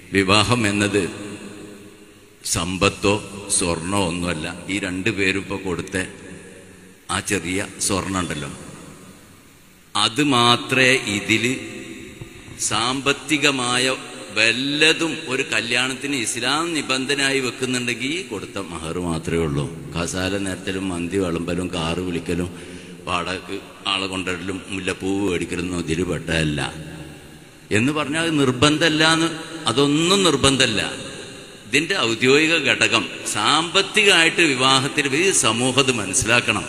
വിവാഹം എന്നത് സമ്പത്തോ സ്വർണോ ഒന്നുമല്ല. ഈ രണ്ടു പേരും ഇപ്പോൾ കൊടുത്ത ആ ചെറിയ സ്വർണം ഉണ്ടല്ലോ, അത് മാത്രമേ ഇതിൽ സാമ്പത്തികമായ വല്ലതും ഒരു കല്യാണത്തിന് ഇസ്ലാം നിബന്ധനയായി വെക്കുന്നുണ്ടെങ്കിൽ കൊടുത്ത മഹർ മാത്രമേ ഉള്ളൂ. കസാല നേരത്തിലും മന്തി വിളമ്പലും കാറ് വിളിക്കലും വാടക ആളെ കൊണ്ടുവരലും മുല്ലപ്പൂവ് മേടിക്കലൊന്നും ഇതിൽ പെട്ടതല്ല എന്ന് പറഞ്ഞാൽ അത് നിർബന്ധമല്ല എന്ന്, അതൊന്നും നിർബന്ധമല്ല. ഇതിൻ്റെ ഔദ്യോഗിക ഘടകം സാമ്പത്തികമായിട്ട് വിവാഹത്തിൽ ഈ സമൂഹത്ത് മനസ്സിലാക്കണം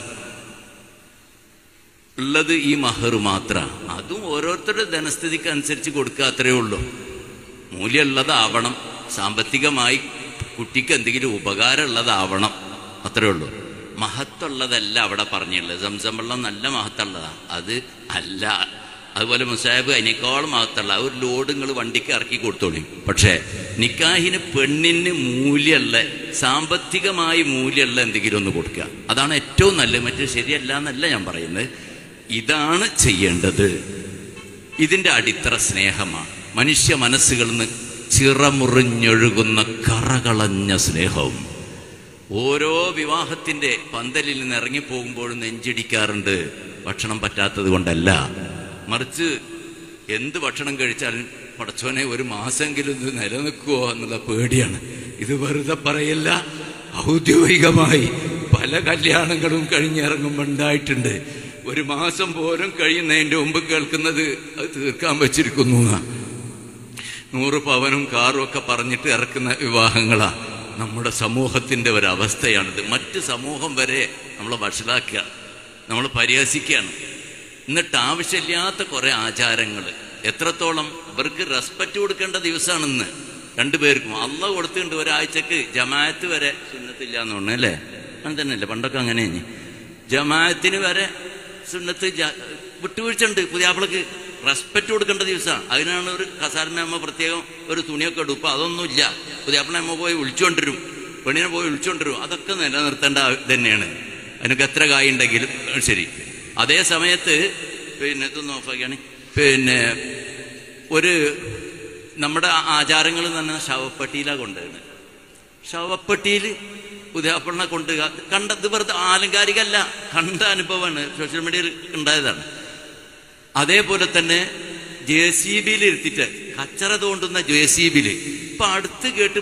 ഉള്ളത് ഈ മഹർ മാത്രമാണ്. അതും ഓരോരുത്തരുടെ ധനസ്ഥിതിക്ക് അനുസരിച്ച് കൊടുക്കുക, അത്രയേ ഉള്ളൂ. മൂല്യമുള്ളതാവണം, സാമ്പത്തികമായി കുട്ടിക്ക് എന്തെങ്കിലും ഉപകാരമുള്ളതാവണം, അത്രയേ ഉള്ളൂ. മഹത്തുള്ളതല്ല അവിടെ പറഞ്ഞിട്ടുള്ളത്. സംസം വെള്ളം നല്ല മഹത്തുള്ളതാണ്, അത് അല്ല. അതുപോലെ മുസാഹിബ് അതിനേക്കാളും മഹത്തുള്ള ഒരു ലോഡ് നിങ്ങൾ വണ്ടിക്ക് ഇറക്കി കൊടുത്തോളി. പക്ഷേ നിക്കാഹിന് പെണ്ണിന് മൂല്യമുള്ള, സാമ്പത്തികമായി മൂല്യമുള്ള എന്തെങ്കിലും ഒന്ന് കൊടുക്കുക, അതാണ് ഏറ്റവും നല്ലത്. മറ്റു ശരിയല്ല എന്നല്ല ഞാൻ പറയുന്നത്, ഇതാണ് ചെയ്യേണ്ടത്. ഇതിൻ്റെ അടിത്തറ സ്നേഹമാണ്. മനുഷ്യ മനസ്സുകളിൽ നിന്ന് ചിറമുറിഞ്ഞൊഴുകുന്ന കറകളഞ്ഞ സ്നേഹവും. ഓരോ വിവാഹത്തിൻ്റെ പന്തലിൽ നിന്ന് ഇറങ്ങിപ്പോകുമ്പോഴും നെഞ്ചിടിക്കാറുണ്ട്. ഭക്ഷണം പറ്റാത്തത് കൊണ്ടല്ല, മറിച്ച് എന്ത് ഭക്ഷണം കഴിച്ചാലും പടച്ചോനെ ഒരു മാസമെങ്കിലും ഇത് നിലനിൽക്കുമോ എന്നുള്ള പേടിയാണ്. ഇത് വെറുതെ പറയല്ല, ഔദ്യോഗികമായി പല കല്യാണങ്ങളും കഴിഞ്ഞിറങ്ങുമ്പോൾ ഉണ്ടായിട്ടുണ്ട്. ഒരു മാസം പോലും കഴിയുന്നതിൻ്റെ മുമ്പ് കേൾക്കുന്നത് അത് തീർക്കാൻ വച്ചിരിക്കുന്നു. 100 പവനും കാറും ഒക്കെ പറഞ്ഞിട്ട് ഇറക്കുന്ന വിവാഹങ്ങളാണ്. നമ്മുടെ സമൂഹത്തിൻ്റെ ഒരവസ്ഥയാണിത്. മറ്റ് സമൂഹം വരെ നമ്മളെ വഷളാക്കുക, നമ്മൾ പരിഹസിക്കുകയാണ്. എന്നിട്ട് ആവശ്യമില്ലാത്ത കുറേ ആചാരങ്ങൾ, എത്രത്തോളം ഇവർക്ക് റെസ്പെക്റ്റ് കൊടുക്കേണ്ട ദിവസമാണിന്ന് രണ്ടുപേർക്കും. അള്ളാഹ് കൊടുത്തിട്ടുണ്ട് ഒരാഴ്ചക്ക് ജമാഅത്ത് വരെ സുന്നത്തില്ല എന്ന് തോന്നുന്നു അല്ലേ? അങ്ങനെ തന്നെയല്ലേ, പണ്ടൊക്കെ അങ്ങനെ. ജമാഅത്തിന് വരെ സുന്നത്ത് വിട്ടുവീഴ്ച ഉണ്ട്. പുതിയാപ്പിളക്ക് റെസ്പെക്റ്റ് കൊടുക്കേണ്ട ദിവസമാണ്. അതിനാണ് ഒരു കസാരമ്മ പ്രത്യേകം ഒരു തുണിയൊക്കെ ഇടും. ഇപ്പം അതൊന്നുമില്ല. പുതിയാപ്പിളമ്മ പോയി വിളിച്ചുകൊണ്ടിരും, പെണ്ണിനെ പോയി വിളിച്ചുകൊണ്ടിരും. അതൊക്കെ നിലനിർത്തേണ്ട തന്നെയാണ്. അതിനൊക്കെ എത്ര കായുണ്ടെങ്കിലും ശരി. അതേ സമയത്ത് പിന്നെ ഇതൊന്നും ഓഫാക്കിയാണ്, പിന്നെ ഒരു നമ്മുടെ ആചാരങ്ങൾ തന്നെ ശവപ്പെട്ടിയിലാണ് കൊണ്ടുപോകുന്നത്. ശവപ്പെട്ടിയിൽ പുതിയാപ്പിളിനെ കൊണ്ട് കണ്ടത് വെറുതെ ആലങ്കാരികമല്ല, കണ്ട അനുഭവമാണ്, സോഷ്യൽ മീഡിയയിൽ ഉണ്ടായതാണ്. അതേപോലെ തന്നെ JCBയിൽ ഇരുത്തിട്ട് കച്ചറ തോണ്ടുന്ന JCBയിൽ ഇപ്പം അടുത്ത് കേട്ട്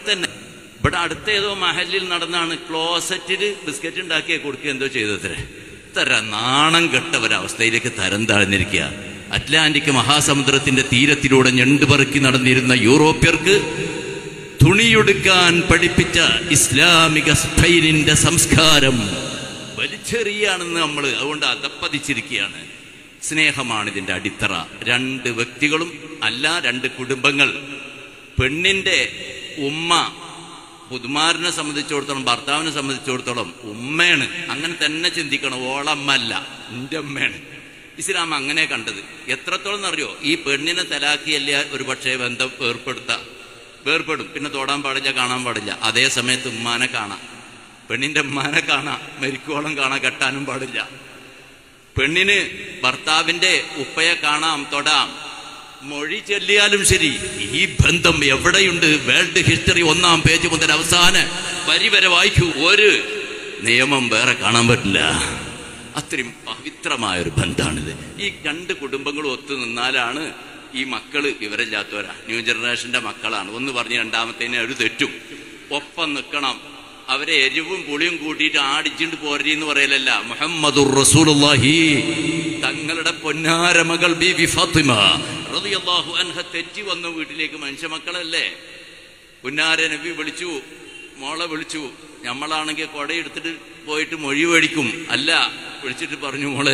ഇവിടെ അടുത്ത ഏതോ മഹലിൽ നടന്നാണ് ക്ലോസറ്റിൽ ബിസ്ക്കറ്റ് ഉണ്ടാക്കിയ കൊടുക്കുക എന്തോ ചെയ്തത്രേ. ഇത്ര നാണം കെട്ട ഒരവസ്ഥയിലേക്ക് തരം താഴ്ന്നിരിക്കുക. അറ്റ്ലാന്റിക് മഹാസമുദ്രത്തിന്റെ തീരത്തിലൂടെ ഞണ്ടുപറുക്കി നടന്നിരുന്ന യൂറോപ്യർക്ക് തുണിയൊടുക്കാൻ പഠിപ്പിച്ച ഇസ്ലാമിക സ്പെയിനിന്റെ സംസ്കാരം വലിച്ചെറിയാണെന്ന് നമ്മൾ അതുകൊണ്ട് അധപ്പതിച്ചിരിക്കുകയാണ്. സ്നേഹമാണ് ഇതിൻ്റെ അടിത്തറ. 2 വ്യക്തികളും അല്ല, 2 കുടുംബങ്ങൾ. പെണ്ണിൻ്റെ ഉമ്മ പുതുമാരനെ സംബന്ധിച്ചിടത്തോളം, ഭർത്താവിനെ സംബന്ധിച്ചിടത്തോളം ഉമ്മയാണ്. അങ്ങനെ തന്നെ ചിന്തിക്കണം. ഓളമ്മ അല്ല, എൻ്റെ അമ്മയാണ്. ഇസ്ലാം അങ്ങനെ കണ്ടത്. എത്രത്തോളം എന്നറിയോ? ഈ പെണ്ണിനെ തലാക്കിയല്ല ഒരു പക്ഷേ ബന്ധം വേർപ്പെടും, പിന്നെ തൊടാൻ പാടില്ല, കാണാൻ പാടില്ല. അതേ സമയത്ത് ഉമ്മാനെ കാണാം, പെണ്ണിൻ്റെ ഉമ്മാനെ കാണാം, മരിക്കോളം കാണാൻ, കെട്ടാനും പാടില്ല. പെണ്ണിന് ഭർത്താവിൻ്റെ ഉപ്പയെ കാണാം, തൊടാം, മൊഴി ചൊല്ലിയാലും ശരി. ഈ ബന്ധം എവിടെയുണ്ട്? വേൾഡ് ഹിസ്റ്ററി 1-ാം പേജ് മുതൽ അവസാന വരി വരെ വായിക്കൂ. ഒരു നിയമം വേറെ കാണാൻ പറ്റില്ല. അത്രയും പവിത്രമായൊരു ബന്ധമാണിത്. ഈ 2 കുടുംബങ്ങളും ഒത്തു നിന്നാലാണ് ഈ മക്കള് വിവരമില്ലാത്തവരാ, ന്യൂ ജനറേഷന്റെ മക്കളാണ്. ഒന്ന് പറഞ്ഞ് രണ്ടാമത്തേനെ ഒരു തെറ്റും. ഒപ്പം നിൽക്കണം. അവരെ എരിവും പുളിയും കൂട്ടിയിട്ട് ആടിച്ചിട്ട് പോരെന്ന് പറയലല്ല. മുഹമ്മദുർ റസൂലുള്ളാഹി തങ്ങളുടെ പൊന്നാര മകൾ ബീവി ഫാത്തിമ റളിയല്ലാഹു അൻഹ തെറ്റി വന്നു വീട്ടിലേക്ക്. മനുഷ്യ മക്കളല്ലേ. പൊന്നാര നബി വിളിച്ചു, മോളെ വിളിച്ചു. നമ്മളാണെങ്കിൽ കൊടയെടുത്തിട്ട് പോയിട്ട് മൊഴി മേടിക്കും. അല്ല, വിളിച്ചിട്ട് പറഞ്ഞു, മോളെ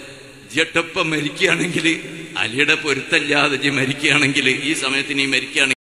ജട്ടപ്പം മരിക്കുകയാണെങ്കിൽ, അലിയുടെ പൊരുത്തല്ലാതെ മരിക്കുകയാണെങ്കിൽ, ഈ സമയത്ത് നീ മരിക്കുകയാണെങ്കിൽ